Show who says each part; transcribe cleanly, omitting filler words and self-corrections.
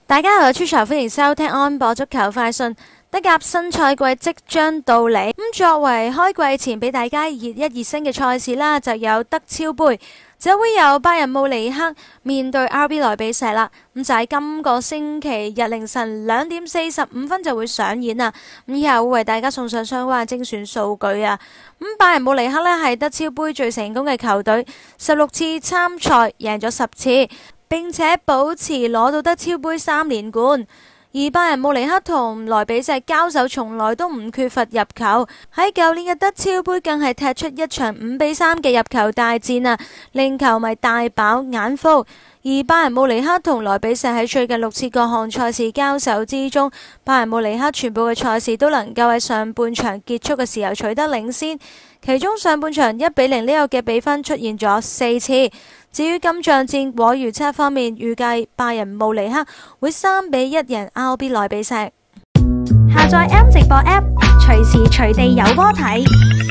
Speaker 1: 大家好，我係 Trisha， 歡迎收聽安播足球快訊。德甲新賽季即將到嚟，作為開季前俾大家熱一熱身嘅賽事啦，就有德超杯，就會有拜仁慕尼黑面對 RB 萊比錫啦。就喺今個星期日凌晨2:45就會上演啦。以後會為大家送上相關嘅精選數據啊。拜仁慕尼黑呢係德超杯最成功嘅球隊，16次參賽贏咗10次。並且保持攞到德超杯3連冠，而拜仁慕尼黑同萊比錫交手從來都唔缺乏入球，喺舊年嘅德超杯更係踢出一場5-3嘅入球大戰啊，令球迷大飽眼福。而拜仁慕尼黑同萊比錫喺最近6次各項賽事交手之中，拜仁慕尼黑全部嘅賽事都能夠喺上半場結束嘅時候取得領先，其中上半場1-0呢個嘅比分出現咗4次。至於今仗戰果預測方面，預計拜仁慕尼黑會3-1贏 RB 萊比錫。
Speaker 2: 下載 M 直播 App，隨時隨地有波睇。